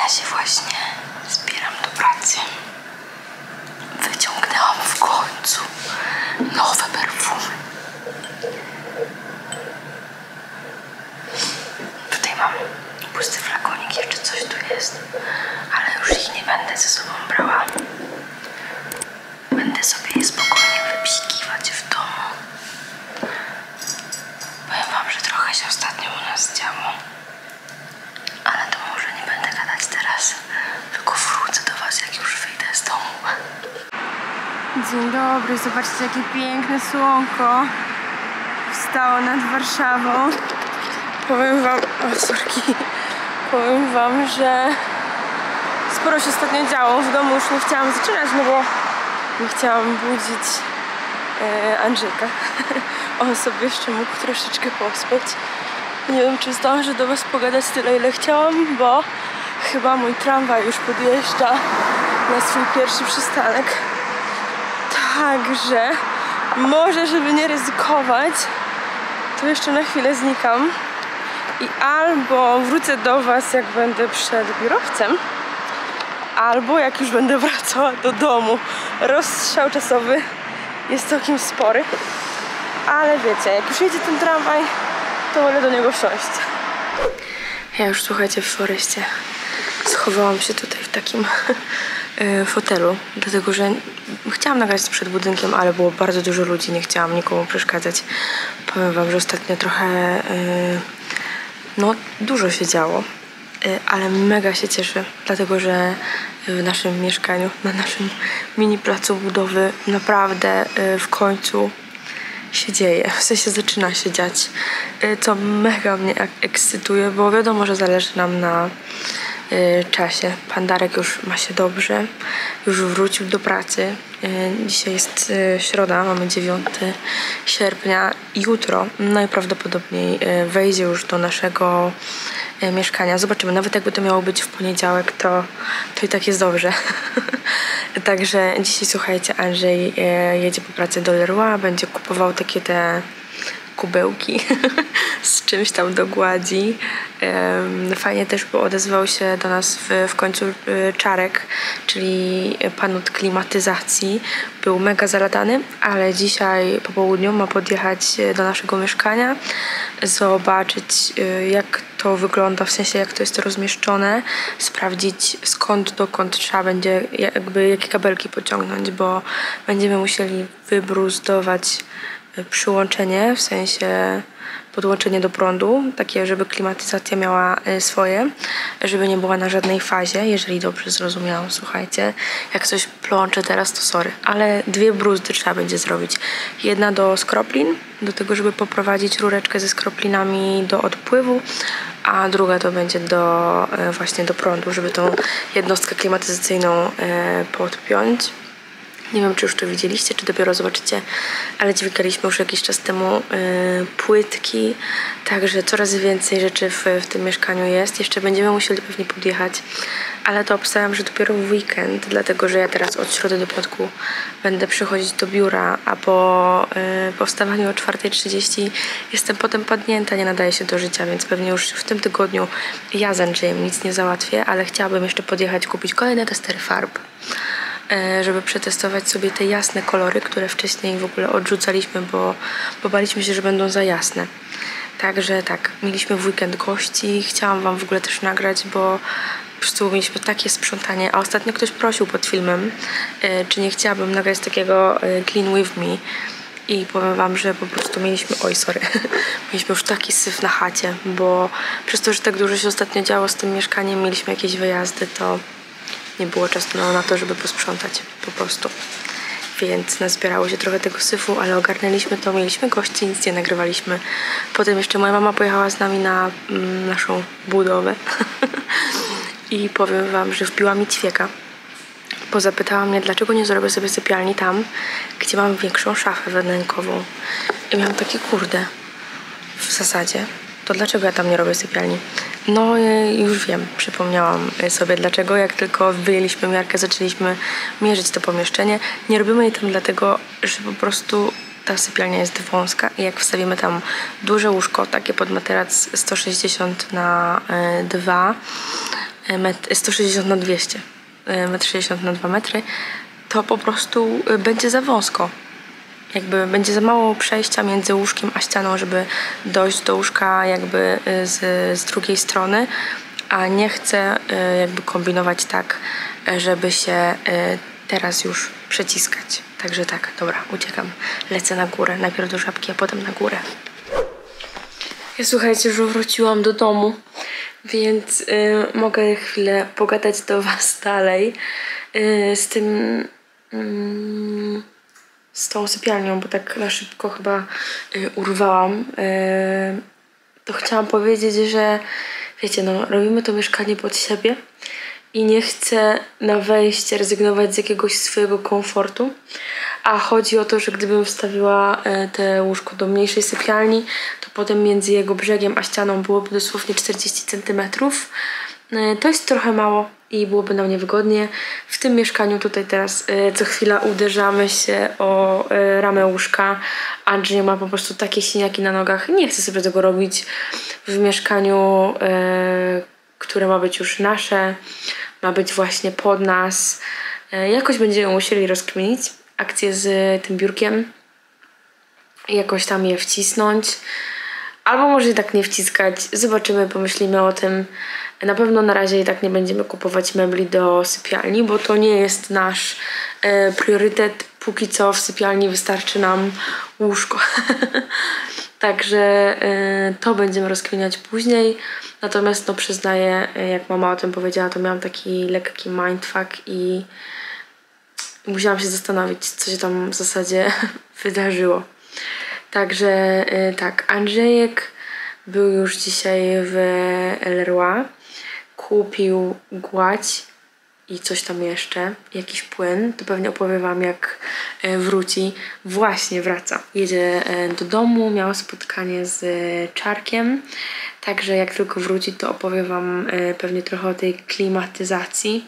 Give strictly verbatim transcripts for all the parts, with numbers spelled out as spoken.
się właśnie zbieram do pracy. Wyciągnęłam w końcu nowe perfumy. Tutaj mam pusty flakonik, jeszcze coś tu jest, ale już ich nie będę ze sobą brała. Będę sobie je spokojnie wypsikiwać w domu. Powiem wam, że trochę się ostatnio u nas działo. Ale to może nie będę gadać teraz, tylko wrócę do was, jak już wyjdę z domu. Dzień dobry, zobaczcie, jakie piękne słonko wstało nad Warszawą. Powiem wam, o sorki, powiem wam, że sporo się ostatnio działo. W domu już nie chciałam zaczynać, no bo nie chciałam budzić e, Andrzejka. On sobie jeszcze mógł troszeczkę pospać. Nie wiem, czy zdążę do was pogadać tyle, ile chciałam, bo chyba mój tramwaj już podjeżdża na swój pierwszy przystanek. Także może, żeby nie ryzykować, to jeszcze na chwilę znikam i albo wrócę do was, jak będę przed biurowcem, albo jak już będę wracała do domu. Rozstrzał czasowy jest całkiem spory, ale wiecie, jak już jedzie ten tramwaj, to wolę do niego wsiąść. Ja już, słuchajcie, w Foreście schowałam się tutaj w takim fotelu, dlatego że chciałam nagrać przed budynkiem, ale było bardzo dużo ludzi, nie chciałam nikomu przeszkadzać. Powiem wam, że ostatnio trochę no dużo się działo, ale mega się cieszę, dlatego że w naszym mieszkaniu, na naszym mini placu budowy naprawdę w końcu się dzieje, w sensie zaczyna się dziać, co mega mnie ekscytuje, bo wiadomo, że zależy nam na y, czasie. Pan Darek już ma się dobrze, już wrócił do pracy. Y, dzisiaj jest y, środa, mamy dziewiątego sierpnia. Jutro najprawdopodobniej y, wejdzie już do naszego y, mieszkania. Zobaczymy, nawet jakby to miało być w poniedziałek, to, to i tak jest dobrze. Także dzisiaj, słuchajcie, Andrzej y, jedzie po pracy do Leroy, będzie kupował takie te kubełki z czymś tam do gładzi. Fajnie też, bo odezwał się do nas w, w końcu Czarek, czyli pan od klimatyzacji. Był mega zalatany, ale dzisiaj po południu ma podjechać do naszego mieszkania, zobaczyć, jak to wygląda, w sensie jak to jest rozmieszczone, sprawdzić, skąd dokąd trzeba będzie jakby jakie kabelki pociągnąć, bo będziemy musieli wybruzdować przyłączenie, w sensie podłączenie do prądu, takie, żeby klimatyzacja miała swoje, żeby nie była na żadnej fazie, jeżeli dobrze zrozumiałam. Słuchajcie, jak coś plączę teraz, to sorry, ale dwie bruzdy trzeba będzie zrobić. Jedna do skroplin, do tego, żeby poprowadzić rureczkę ze skroplinami do odpływu, a druga to będzie do właśnie do prądu, żeby tą jednostkę klimatyzacyjną podpiąć. Nie wiem, czy już to widzieliście, czy dopiero zobaczycie, ale dźwigaliśmy już jakiś czas temu y, płytki, także coraz więcej rzeczy w, w tym mieszkaniu jest. Jeszcze będziemy musieli pewnie podjechać, ale to obstawiam, że dopiero w weekend, dlatego że ja teraz od środy do piątku będę przychodzić do biura, a po, y, po wstawaniu o czwartej trzydzieści jestem potem padnięta, nie nadaje się do życia, więc pewnie już w tym tygodniu ja z Andrzejem nic nie załatwię, ale chciałabym jeszcze podjechać, kupić kolejne testery farb, żeby przetestować sobie te jasne kolory, które wcześniej w ogóle odrzucaliśmy, bo, bo baliśmy się, że będą za jasne. Także tak, mieliśmy w weekend gości, chciałam wam w ogóle też nagrać, bo po prostu mieliśmy takie sprzątanie, a ostatnio ktoś prosił pod filmem, czy nie chciałabym nagrać takiego clean with me. I powiem wam, że po prostu mieliśmy, oj sorry, mieliśmy już taki syf na chacie, bo przez to, że tak dużo się ostatnio działo z tym mieszkaniem, mieliśmy jakieś wyjazdy, to nie było czasu na to, żeby posprzątać po prostu. Więc nazbierało się trochę tego syfu, ale ogarnęliśmy to, mieliśmy gości, nic nie nagrywaliśmy. Potem jeszcze moja mama pojechała z nami na mm, naszą budowę i powiem wam, że wbiła mi ćwieka, bo zapytała mnie, dlaczego nie zrobię sobie sypialni tam, gdzie mam większą szafę wnękową. I miałam takie, kurde, w zasadzie, to dlaczego ja tam nie robię sypialni? No już wiem, przypomniałam sobie dlaczego. Jak tylko wyjęliśmy miarkę, zaczęliśmy mierzyć to pomieszczenie. Nie robimy jej tam dlatego, że po prostu ta sypialnia jest wąska i jak wstawimy tam duże łóżko, takie pod materac sto sześćdziesiąt na dwa, sto sześćdziesiąt na dwieście, metr sześćdziesiąt na dwa metry, to po prostu będzie za wąsko. Jakby będzie za mało przejścia między łóżkiem a ścianą, żeby dojść do łóżka jakby z, z drugiej strony, a nie chcę jakby kombinować tak, żeby się teraz już przeciskać. Także tak, dobra, uciekam. Lecę na górę, najpierw do żabki, a potem na górę. Ja słuchajcie, już wróciłam do domu, więc y, mogę chwilę pogadać do was dalej y, z tym, y, z tą sypialnią, bo tak na szybko chyba y, urwałam. Y, to chciałam powiedzieć, że wiecie, no robimy to mieszkanie pod siebie i nie chcę na wejście rezygnować z jakiegoś swojego komfortu, a chodzi o to, że gdybym wstawiła te łóżko do mniejszej sypialni, to potem między jego brzegiem a ścianą byłoby dosłownie czterdzieści centymetrów. To jest trochę mało i byłoby nam niewygodnie. W tym mieszkaniu tutaj teraz co chwila uderzamy się o ramę łóżka. Andrzej ma po prostu takie siniaki na nogach. Nie chcę sobie tego robić w mieszkaniu, które ma być już nasze, ma być właśnie pod nas. Jakoś będziemy musieli rozkminić akcję z tym biurkiem i jakoś tam je wcisnąć. Albo może i tak nie wciskać. Zobaczymy, pomyślimy o tym. Na pewno na razie i tak nie będziemy kupować mebli do sypialni, bo to nie jest nasz e, priorytet. Póki co w sypialni wystarczy nam łóżko. Także e, to będziemy rozkminiać później. Natomiast no przyznaję, jak mama o tym powiedziała, to miałam taki lekki mindfuck i musiałam się zastanowić, co się tam w zasadzie wydarzyło. Także yy, tak, Andrzejek był już dzisiaj w Leroy, kupił gładź i coś tam jeszcze, jakiś płyn, to pewnie opowiem wam, jak yy, wróci. Właśnie wraca, jedzie yy, do domu, miał spotkanie z yy, Czarkiem, także jak tylko wróci, to opowiem wam yy, pewnie trochę o tej klimatyzacji.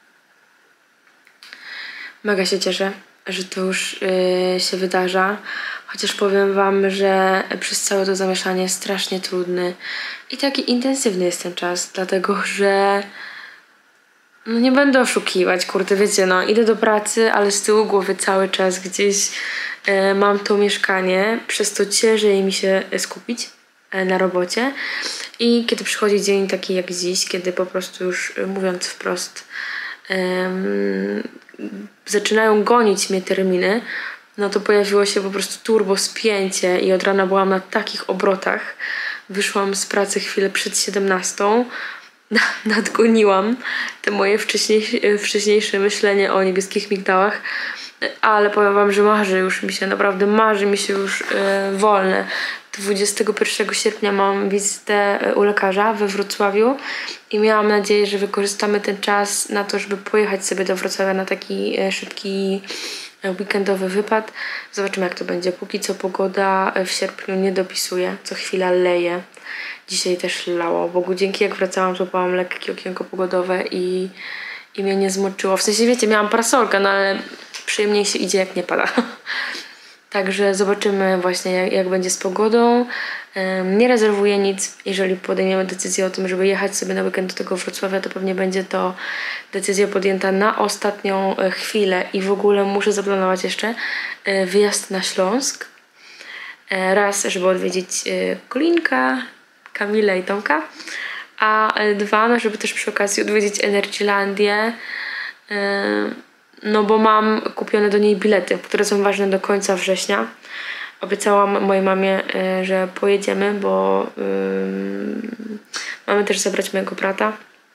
Mega się cieszę, że to już yy, się wydarza. Chociaż powiem wam, że przez całe to zamieszanie strasznie trudny i taki intensywny jest ten czas, dlatego że no nie będę oszukiwać, kurde, wiecie, no idę do pracy, ale z tyłu głowy cały czas gdzieś e, mam to mieszkanie, przez to ciężej mi się skupić e, na robocie i kiedy przychodzi dzień taki jak dziś, kiedy po prostu już mówiąc wprost e, zaczynają gonić mnie terminy, no to pojawiło się po prostu turbo spięcie i od rana byłam na takich obrotach. Wyszłam z pracy chwilę przed siedemnastą, nadgoniłam te moje wcześniejsze, wcześniejsze myślenie o niebieskich migdałach, ale powiem wam, że marzy już mi się, naprawdę marzy mi się już yy, wolne. dwudziestego pierwszego sierpnia mam wizytę u lekarza we Wrocławiu i miałam nadzieję, że wykorzystamy ten czas na to, żeby pojechać sobie do Wrocławia na taki yy, szybki weekendowy wypad. Zobaczymy, jak to będzie. Póki co pogoda w sierpniu nie dopisuje. Co chwila leje. Dzisiaj też lało. Bogu dzięki, jak wracałam, złapałam lekkie okienko pogodowe i, i mnie nie zmoczyło. W sensie, wiecie, miałam parasolkę, no ale przyjemniej się idzie, jak nie pada. Także zobaczymy właśnie, jak, jak będzie z pogodą. Um, nie rezerwuję nic. Jeżeli podejmiemy decyzję o tym, żeby jechać sobie na weekend do tego Wrocławia, to pewnie będzie to decyzja podjęta na ostatnią chwilę i w ogóle muszę zaplanować jeszcze wyjazd na Śląsk. Raz, żeby odwiedzić Kolinka, Kamilę i Tomka, a dwa, no żeby też przy okazji odwiedzić Energylandię. No bo mam kupione do niej bilety, które są ważne do końca września. Obiecałam mojej mamie, że pojedziemy, bo yy, mamy też zabrać mojego brata.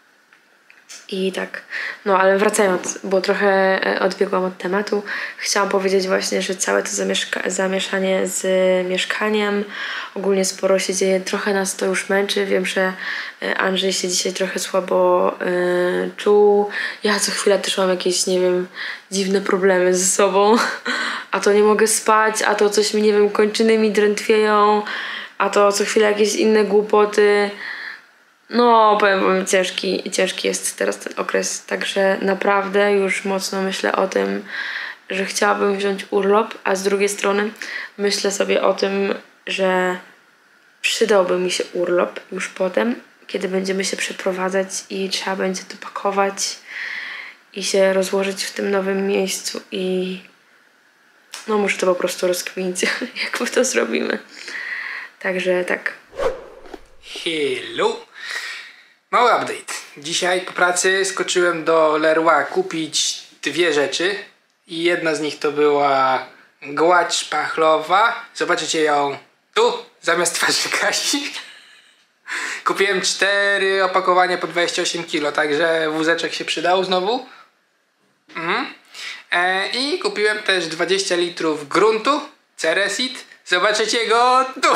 I tak, no ale wracając, bo trochę odbiegłam od tematu, chciałam powiedzieć właśnie, że całe to zamieszanie z mieszkaniem, ogólnie sporo się dzieje, trochę nas to już męczy. Wiem, że Andrzej się dzisiaj trochę słabo y, czuł. Ja co chwilę też mam jakieś, nie wiem, dziwne problemy ze sobą, a to nie mogę spać, a to coś mi, nie wiem, kończyny mi drętwieją, a to co chwilę jakieś inne głupoty. No, powiem wam, ciężki, ciężki jest teraz ten okres, także naprawdę już mocno myślę o tym, że chciałabym wziąć urlop, a z drugiej strony myślę sobie o tym, że przydałby mi się urlop już potem, kiedy będziemy się przeprowadzać i trzeba będzie to pakować i się rozłożyć w tym nowym miejscu i no muszę to po prostu rozkminić, jak my to zrobimy. Także tak. Hello! Mały update. Dzisiaj po pracy skoczyłem do Leroy kupić dwie rzeczy i jedna z nich to była gładź szpachlowa. Zobaczycie ją tu, zamiast twarzy Kasi. Kupiłem cztery opakowania po dwadzieścia osiem kilo, także wózeczek się przydał znowu. Mhm. E, I kupiłem też dwadzieścia litrów gruntu, Ceresit. Zobaczycie go tu.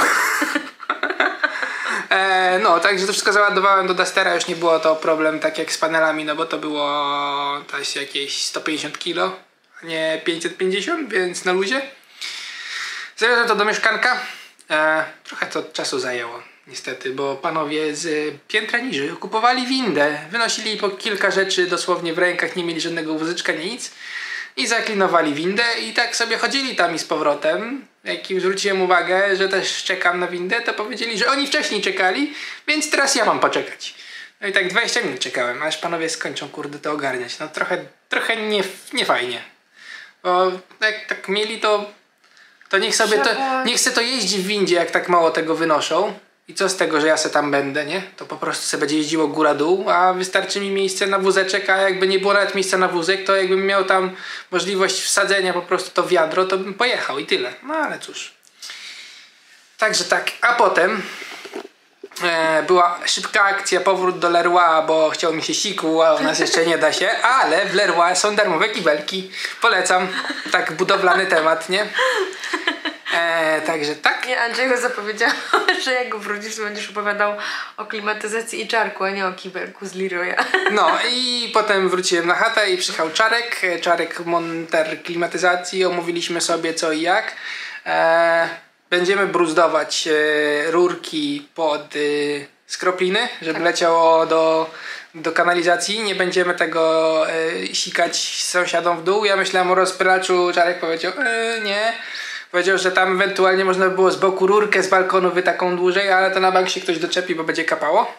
e, no, także to wszystko załadowałem do Dustera, już nie było to problem tak jak z panelami, no bo to było też jakieś sto pięćdziesiąt kilo, a nie pięćset pięćdziesiąt, więc na luzie. Zawiozłem to do mieszkanka. E, trochę to czasu zajęło. Niestety, bo panowie z piętra niżej kupowali windę, wynosili po kilka rzeczy dosłownie w rękach, nie mieli żadnego wózeczka, nic i zaklinowali windę i tak sobie chodzili tam i z powrotem. Jak im zwróciłem uwagę, że też czekam na windę, to powiedzieli, że oni wcześniej czekali, więc teraz ja mam poczekać. No i tak dwadzieścia minut czekałem, aż panowie skończą kurde to ogarniać. No trochę, trochę nie, nie fajnie. Bo jak tak mieli to, to niech sobie to, niech se to jeździ w windzie, jak tak mało tego wynoszą. I co z tego, że ja se tam będę, nie? To po prostu sobie będzie jeździło góra-dół, a wystarczy mi miejsce na wózeczek, a jakby nie było nawet miejsca na wózek, to jakbym miał tam możliwość wsadzenia po prostu to wiadro, to bym pojechał i tyle. No ale cóż. Także tak, a potem e, była szybka akcja, powrót do Leroy, bo chciał mi się siku, a u nas jeszcze nie da się, ale w Leroy są darmowe kibelki. Polecam. Tak, budowlany temat, nie? E, także tak. Nie, Andrzej zapowiedział, że jak wrócisz, to będziesz opowiadał o klimatyzacji i czarku, a nie o kibelku z Leroya. No i potem wróciłem na chatę i przyjechał Czarek. Czarek monter klimatyzacji. Omówiliśmy sobie co i jak. E, będziemy bruzdować e, rurki pod e, skropliny, żeby tak leciało do, do kanalizacji. Nie będziemy tego e, sikać sąsiadom w dół. Ja myślałem o rozpylaczu. Czarek powiedział e, nie. Powiedział, że tam ewentualnie można by było z boku rurkę z balkonu wy taką dłużej, ale to na bank się ktoś doczepi, bo będzie kapało.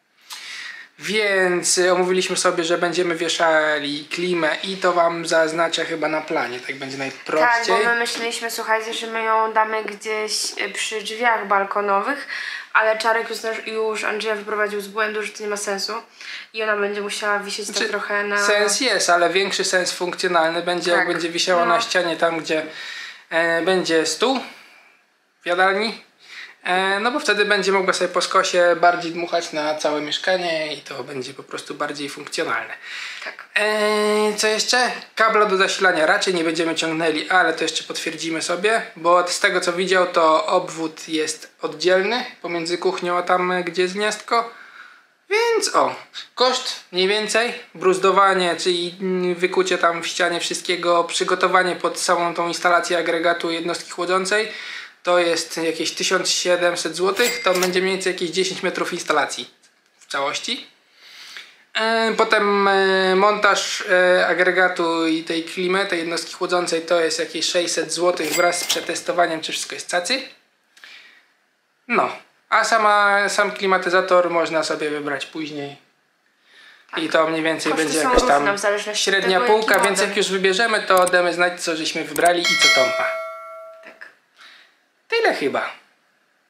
Więc omówiliśmy sobie, że będziemy wieszali klimę i to wam zaznaczę chyba na planie, tak będzie najprościej. Tak, bo my myśleliśmy, słuchajcie, że my ją damy gdzieś przy drzwiach balkonowych, ale Czarek już, już Andrzeja wyprowadził z błędu, że to nie ma sensu i ona będzie musiała wisieć znaczy, tak trochę na... Sens jest, ale większy sens funkcjonalny będzie tak, jak będzie wisiała no. na ścianie tam, gdzie E, będzie stół w jadalni, e, no bo wtedy będzie mogła sobie po skosie bardziej dmuchać na całe mieszkanie i to będzie po prostu bardziej funkcjonalne. Tak. E, co jeszcze? Kabla do zasilania raczej nie będziemy ciągnęli, ale to jeszcze potwierdzimy sobie, bo z tego co widział, to obwód jest oddzielny pomiędzy kuchnią a tam gdzie jest gniazdko. Więc o, koszt mniej więcej, bruzdowanie, czyli wykucie tam w ścianie wszystkiego, przygotowanie pod samą tą instalację agregatu jednostki chłodzącej to jest jakieś tysiąc siedemset złotych, to będzie mniej więcej jakieś dziesięć metrów instalacji w całości. Potem montaż agregatu i tej klimy, tej jednostki chłodzącej to jest jakieś sześćset złotych wraz z przetestowaniem, czy wszystko jest cacy. No. A sama, sam klimatyzator można sobie wybrać później. Tak. I to mniej więcej koszty będzie jakaś tam średnia tego, półka, więc jak już wybierzemy, to damy znać, co żeśmy wybrali i co Tompa. Tak. Tyle chyba.